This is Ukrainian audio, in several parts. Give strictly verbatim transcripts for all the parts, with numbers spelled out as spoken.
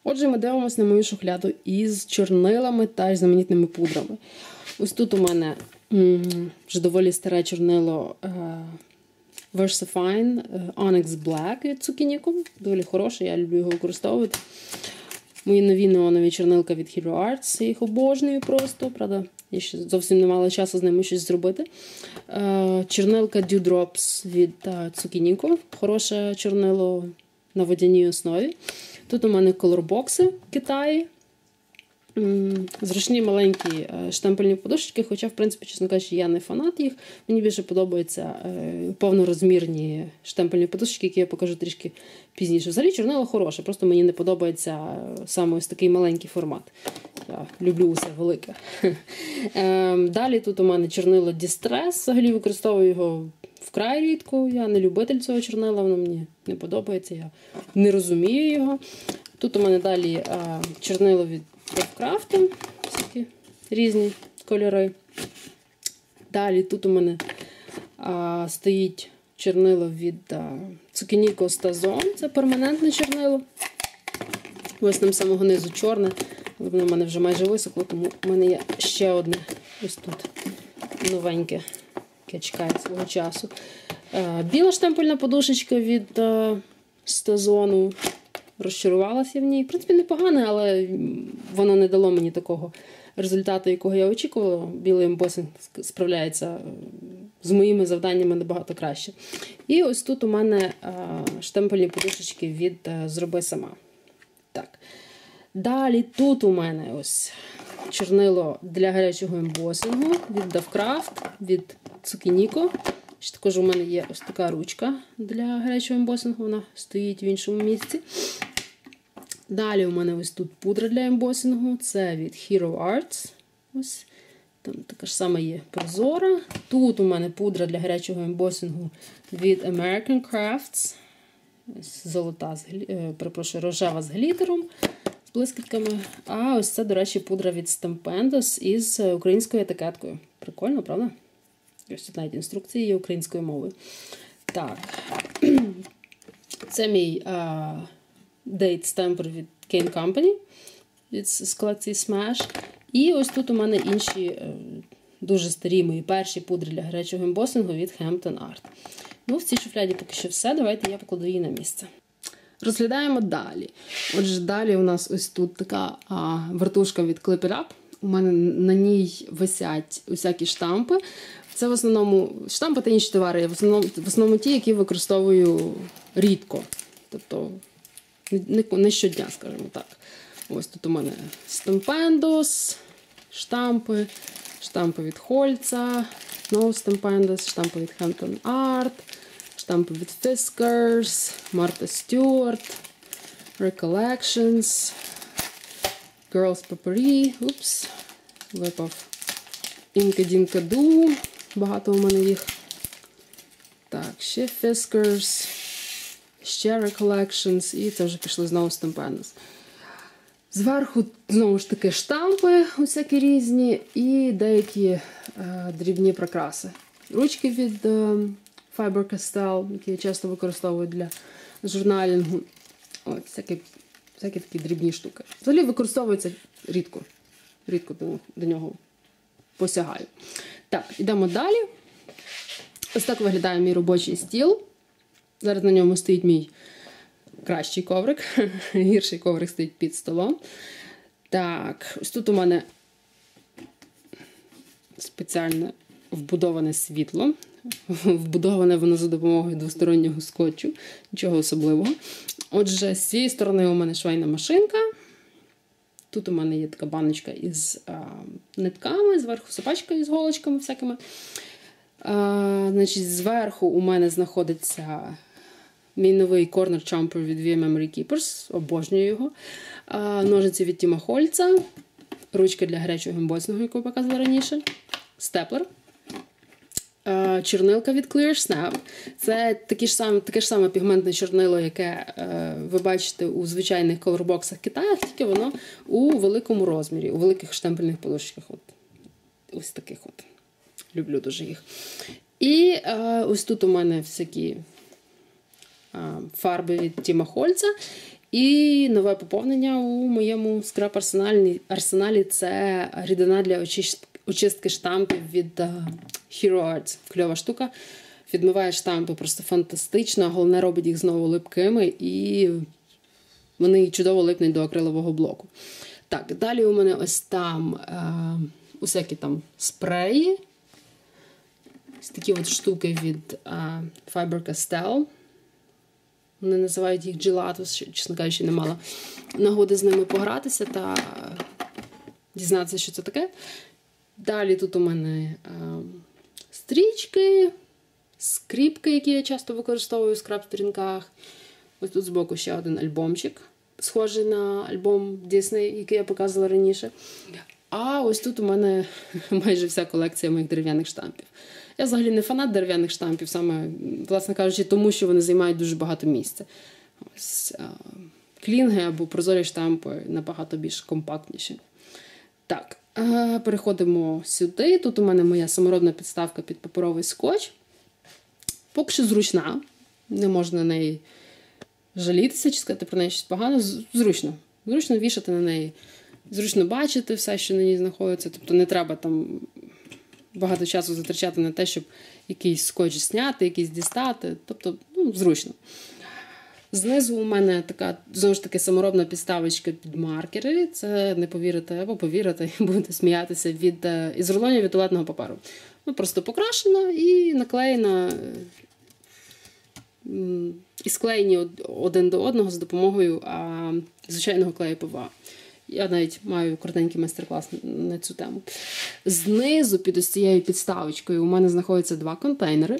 Отже, ми дивимося на мою шухляду із чорнилами та знаменітними пудрами. Ось тут у мене м, вже доволі старе чорнило е, VersaFine е, Onyx Black від Цукініко. Доволі хороше, я люблю його використовувати. Мої нові неонові чорнилка від Hero Arts, я їх обожнюю просто, правда, я ще зовсім не мала часу з ними щось зробити. Е, чорнилка Dewdrops від Цукініко, хороше чорнило на водяній основі. Тут у мене колорбокси Китаї. Зручні маленькі штемпельні подушечки, хоча, в принципі, чесно кажучи, я не фанат їх. Мені більше подобаються повнорозмірні штемпельні подушечки, які я покажу трішки пізніше. Взагалі чорнило хороше, просто мені не подобається саме ось такий маленький формат. Я люблю усе велике. Далі тут у мене чорнило Distress, взагалі використовую його вкрай рідко. Я не любитель цього чорнила, воно мені не подобається, я не розумію його. Тут у мене далі а, чорнило від Craft, всякі різні кольори. Далі тут у мене а, стоїть чорнило від Цукініко Stazon, це перманентне чорнило. Ось там самого низу чорне, але воно в мене вже майже висохло, тому в мене є ще одне ось тут новеньке, яке чекає свого часу. А, біла штемпельна подушечка від Stazon. Розчарувалася в ній. В принципі, непогане, але воно не дало мені такого результату, якого я очікувала. Білий ембосинг справляється з моїми завданнями набагато краще. І ось тут у мене штемпельні подушечки від «Зроби сама». Так. Далі тут у мене ось чорнило для гарячого ембосингу від Dovecraft, від Цукініко. Ще також у мене є ось така ручка для гарячого ембосингу, вона стоїть в іншому місці. Далі у мене ось тут пудра для ембосингу, це від Hero Arts. Ось, там така ж сама є прозора. Тут у мене пудра для гарячого ембосингу від American Crafts. Ось золота, з глі... е, перепрошую, рожева з глітером, з блискітками. А ось це, до речі, пудра від Stampendos із українською етикеткою. Прикольно, правда? Ось тут навіть інструкції є українською мовою. Так. Це мій uh, Date Stamper від Cane Company від, з колекції Smash. І ось тут у мене інші uh, дуже старі мої перші пудри для гарячого ембосингу від Hampton Art. Ну, в цій шуфляді поки що все. Давайте я покладу її на місце. Розглядаємо далі. Отже, далі у нас ось тут така uh, вертушка від Clip It Up. У мене на ній висять усякі штампи. Це в основному штампи та інші товари, в основному, в основному ті, які використовую рідко. Тобто не, не щодня, скажімо так. Ось тут у мене Stampendos, штампи, штампи від Хольца, знову Stampendos, штампи від Hampton Art, штампи від Fiskars, Martha Stewart, Recollections, Girls Potpourri, упс, випав Інка Дінка Ду, багато у мене їх. Так, ще Fiskars, ще Recollections, і це вже пішли знову Stampendos. Зверху, знову ж таки, штампи усякі різні і деякі е, дрібні прикраси. Ручки від е, Faber-Castell, які я часто використовую для журналінгу. Ось, всякі, всякі такі дрібні штуки. Взагалі використовується рідко. Рідко до, до нього посягаю. Так, йдемо далі. Ось так виглядає мій робочий стіл. Зараз на ньому стоїть мій кращий коврик. Гірший коврик стоїть під столом. Так, ось тут у мене спеціальне вбудоване світло. Вбудоване воно за допомогою двостороннього скотчу. Нічого особливого. Отже, з цієї сторони у мене швейна машинка. Тут у мене є така баночка із а, нитками, зверху собачка із голочками всякими. А, значить, зверху у мене знаходиться мій новий Corner Chomper від ві ем Memory Keepers. Обожнюю його. А, ножиці від Тіма Хольца. Ручка для гарячого ембосингу, яку я показувала раніше. Степлер. А, чорнилка від Clear Snap. Це такі ж самі, таке ж саме пігментне чорнило, яке е, ви бачите у звичайних колорбоксах Китаю, тільки воно у великому розмірі, у великих штемпельних подушечках. От. Ось таких от. Люблю дуже їх. І е, ось тут у мене всякі е, фарби від Тіма Хольца. І нове поповнення у моєму скраб-арсеналі – це рідина для очистки штампів від Hero Arts. Кльова штука. Відмиває штампи просто фантастично, головне робить їх знову липкими і вони чудово липнуть до акрилового блоку. Так, далі у мене ось там е, усякі там спреї. Ось такі от штуки від е, Faber-Castell. Вони називають їх Gelato, чесно кажучи, не мала нагоди з ними погратися та дізнатися, що це таке. Далі тут у мене е, стрічки, скріпки, які я часто використовую в скраб-сторінках. Ось тут збоку ще один альбомчик, схожий на альбом Disney, який я показувала раніше. А ось тут у мене майже вся колекція моїх дерев'яних штампів. Я взагалі не фанат дерев'яних штампів, саме, власне кажучи, тому що вони займають дуже багато місця. Ось а, клінги або прозорі штампи набагато більш компактніші. Так, а, переходимо сюди. Тут у мене моя саморобна підставка під паперовий скотч. Поки що зручна, не можна на неї жалітися чи сказати про неї щось погане. Зручно. Зручно вішати на неї. Зручно бачити все, що на ній знаходиться. Тобто не треба там багато часу затрачати на те, щоб якийсь скотч зняти, якийсь дістати. Тобто, ну, зручно. Знизу у мене така, знову ж таки, саморобна підставочка під маркери. Це не повірите або повірите, і будете сміятися, від, із рулонів від туалетного паперу. Ну, просто покрашена і наклеєна, і склеєні один до одного з допомогою а, звичайного клею ПВА. Я навіть маю коротенький майстер-клас на цю тему. Знизу під ось цією підставочкою у мене знаходяться два контейнери.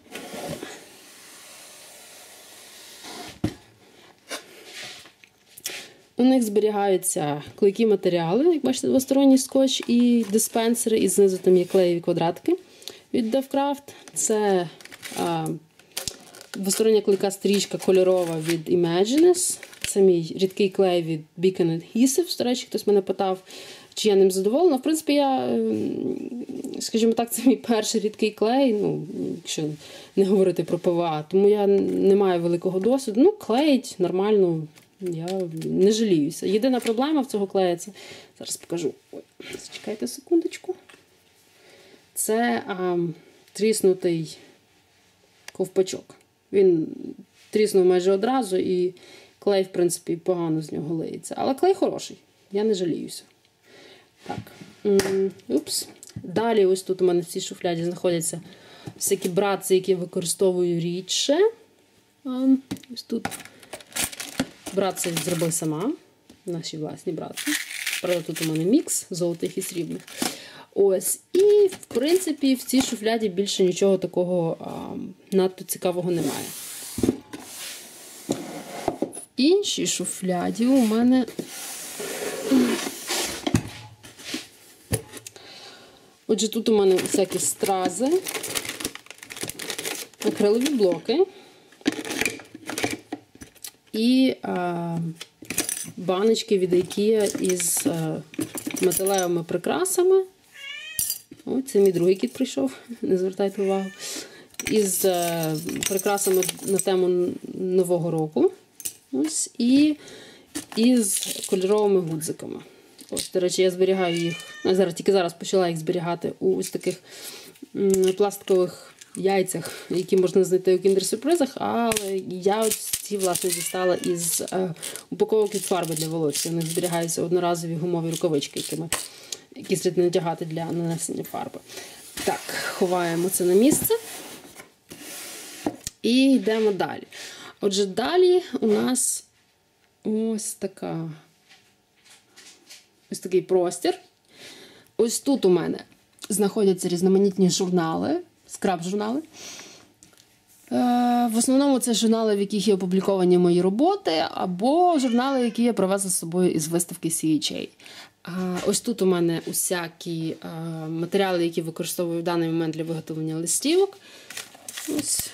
У них зберігаються клейкі матеріали, як бачите, двосторонній скотч і диспенсери, і знизу там є клеєві квадратики від Devcraft. Це а, двостороння клейка стрічка кольорова від Imagines. Це мій рідкий клей від Beacon Adhesive. До речі, хтось мене питав, чи я ним задоволена. В принципі, я, скажімо так, це мій перший рідкий клей, ну, якщо не говорити про ПВА. Тому я не маю великого досвіду. Ну, клеїть нормально, я не жаліюся. Єдина проблема в цього клея, це, зараз покажу. Ой, зачекайте секундочку. Це а, тріснутий ковпачок. Він тріснув майже одразу і клей, в принципі, погано з нього лиється. Але клей хороший, я не жаліюся. Так. Упс. Далі ось тут у мене в цій шуфляді знаходяться всякі братці, які я використовую рідше. Ось тут братці зробив сама. Наші власні братці. Правда, тут у мене мікс золотих і срібних. Ось. І, в принципі, в цій шуфляді більше нічого такого а, надто цікавого немає. В іншій шуфляді у мене отже, тут у мене всякі стрази, акрилові блоки і а, баночки від IKEA із а, металевими прикрасами. Ось, це мій другий кіт прийшов, не звертайте увагу. Із а, прикрасами на тему Нового року. Ось, і із кольоровими гудзиками. Ось, до речі, я зберігаю їх, я зараз, тільки зараз почала їх зберігати у ось таких м, пластикових яйцях, які можна знайти у кіндер-сюрпризах, але я ось ці, власне, дістала із е, упаковок від фарби для волосся. У них зберігаються одноразові гумові рукавички, якими, які слід надягати для нанесення фарби. Так, ховаємо це на місце. І йдемо далі. Отже, далі у нас ось така, ось такий простір. Ось тут у мене знаходяться різноманітні журнали, скраб-журнали. В основному це журнали, в яких є опубліковані мої роботи, або журнали, які я привезла з собою із виставки сі ейч ей. Ось тут у мене усякі матеріали, які використовую в даний момент для виготовлення листівок. Ось.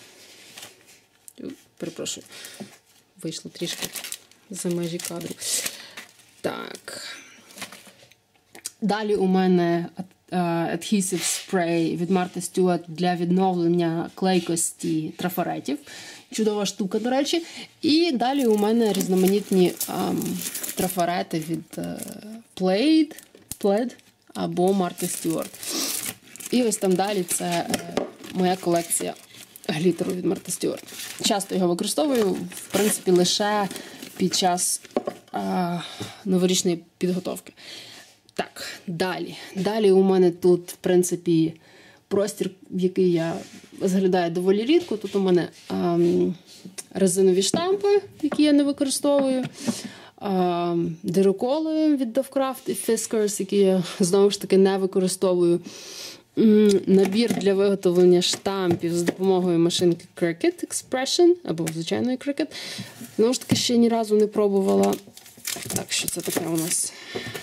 Перепрошую, вийшло трішки за межі кадру. Так. Далі у мене Adhesive Spray від Martha Stewart для відновлення клейкості трафаретів. Чудова штука, до речі. І далі у мене різноманітні ем, трафарети від е, Plaid, Plaid або Martha Stewart. І ось там далі це е, моя колекція глітеру від Martha Stewart. Часто його використовую, в принципі, лише під час е, новорічної підготовки. Так, далі. Далі у мене тут, в принципі, простір, в який я заглядаю доволі рідко. Тут у мене ем, резинові штампи, які я не використовую, ем, дироколи від Dovecraft і Fiskars, які я, знову ж таки, не використовую. Ем, набір для виготовлення штампів з допомогою машинки Cricut Expression, або звичайної Cricut. Знову ж таки, ще ні разу не пробувала. Так, що це таке у нас?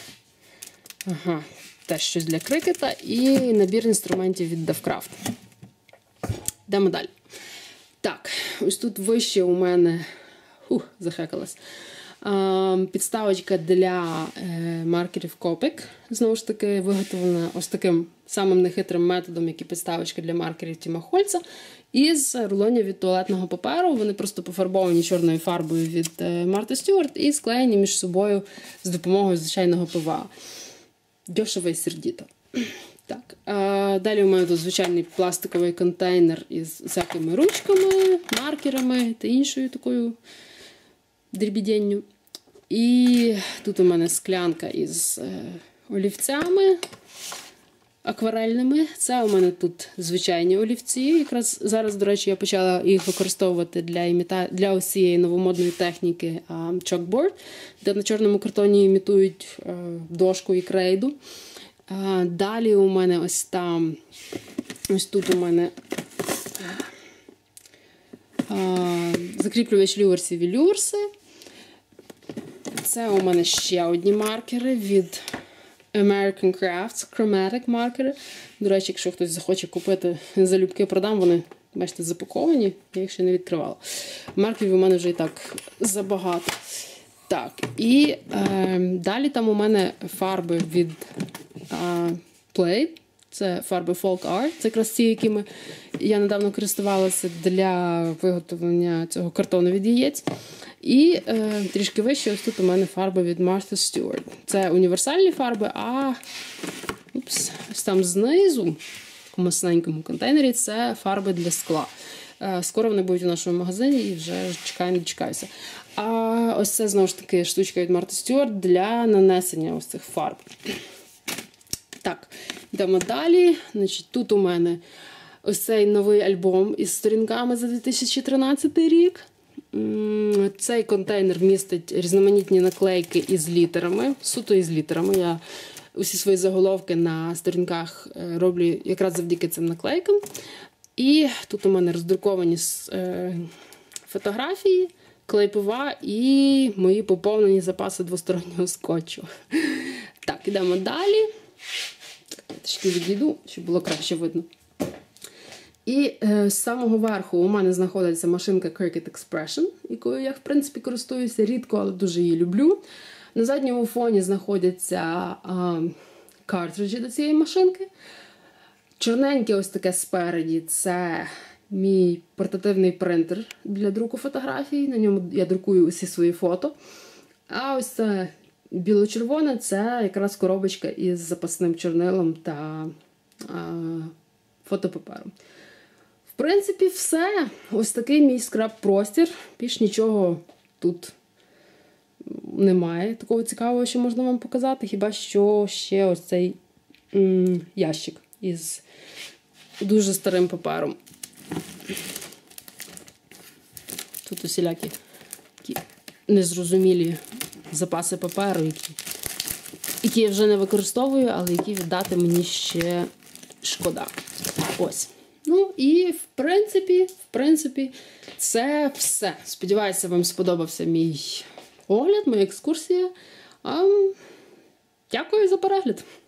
Ага, теж щось для крикета і набір інструментів від Dovecraft. Йдемо далі. Так, ось тут вище у мене, ух, захекалась, підставочка для е, маркерів Copic. Знову ж таки, виготовлена ось таким самим нехитрим методом, як і підставочка для маркерів Тіма Хольца, із рулонів від туалетного паперу. Вони просто пофарбовані чорною фарбою від е, Martha Stewart і склеєні між собою з допомогою звичайного ПВА. Дешево і сердіто. Так, а далі у мене тут звичайний пластиковий контейнер із всякими ручками, маркерами та іншою такою дрібіденню. І тут у мене склянка із е, олівцями акварельними. Це у мене тут звичайні олівці. Якраз зараз, до речі, я почала їх використовувати для, іміта... для ось цієї новомодної техніки а, chalkboard, де на чорному картоні імітують а, дошку і крейду. А, далі у мене ось там, ось тут у мене а, закріплювач люверсів і люверси. Це у мене ще одні маркери від American Crafts, Chromatic маркери. До речі, якщо хтось захоче купити, залюбки продам, вони, бачите, запаковані, я їх ще не відкривала. Маркерів у мене вже і так забагато. Так, і е, далі там у мене фарби від е, Plaid. Це фарби Folk Art. Це якраз ті, якими я недавно користувалася для виготовлення цього картону від яєць. І е, трішки вище ось тут у мене фарби від Martha Stewart. Це універсальні фарби, а упс, ось там знизу, в такому маленькому контейнері, це фарби для скла. Е, скоро вони будуть у нашому магазині і вже чекаю, не дочекаюся. А ось це, знову ж таки, штучка від Martha Stewart для нанесення ось цих фарб. Так, йдемо далі. Значить, тут у мене ось цей новий альбом із сторінками за дві тисячі тринадцятий рік. Цей контейнер містить різноманітні наклейки із літерами, суто із літерами. Я усі свої заголовки на сторінках роблю якраз завдяки цим наклейкам. І тут у мене роздруковані фотографії, клей-ПВА і мої поповнені запаси двостороннього скотчу. Так, йдемо далі. Я трішки відійду, щоб було краще видно. І е, з самого верху у мене знаходиться машинка Cricut Expression, якою я, в принципі, користуюся рідко, але дуже її люблю. На задньому фоні знаходяться е, картриджі до цієї машинки. Чорненьке ось таке спереді – це мій портативний принтер для друку фотографій. На ньому я друкую усі свої фото. А ось це біло-червоне – це якраз коробочка із запасним чорнилом та е, фотопапером. В принципі, все. Ось такий мій скраб-простір. Більш нічого тут немає такого цікавого, що можна вам показати. Хіба що ще ось цей м- ящик із дуже старим папером. Тут усілякі такі незрозумілі запаси паперу, які, які я вже не використовую, але які віддати мені ще шкода. Ось. Ну і, в принципі, в принципі, це все. Сподіваюся, вам сподобався мій огляд, моя екскурсія. А, дякую за перегляд.